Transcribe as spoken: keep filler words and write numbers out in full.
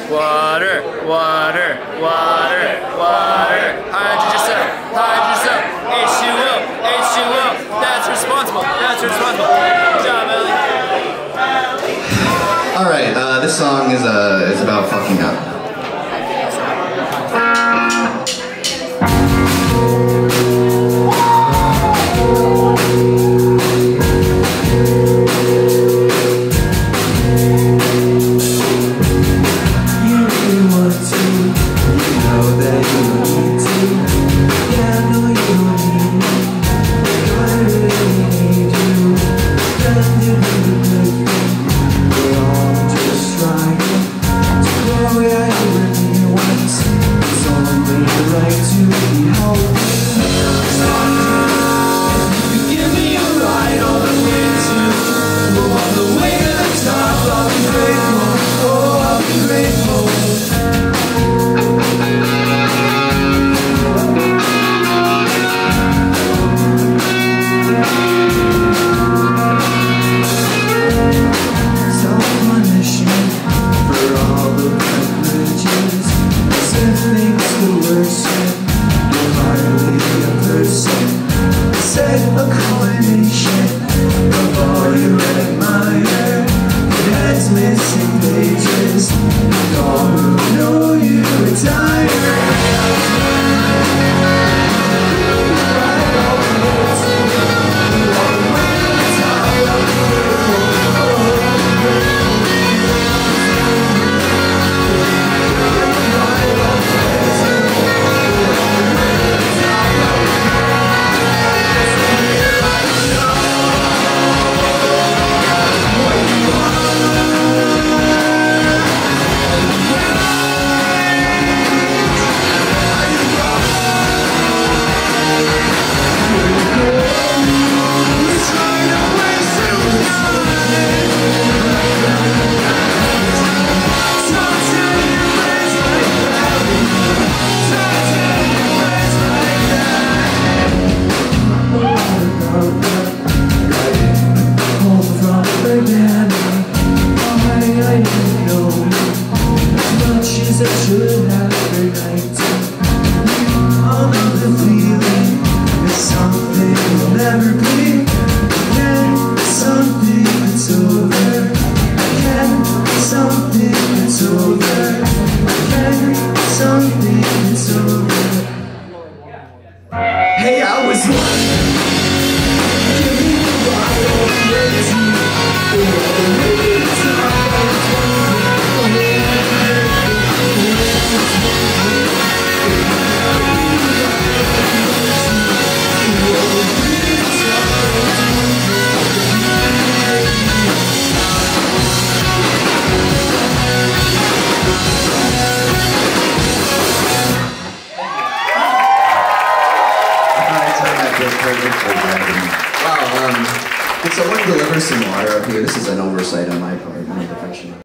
water, water, water, water. Hydrate yourself, hydrate yourself. H two O, H two O. That's responsible, that's responsible. Good job, Ellie. Alright, uh, this song is, uh, is about fucking up. Hey, I was Wow, um, can someone deliver some water up here? This is an oversight on my part, I'm a professional.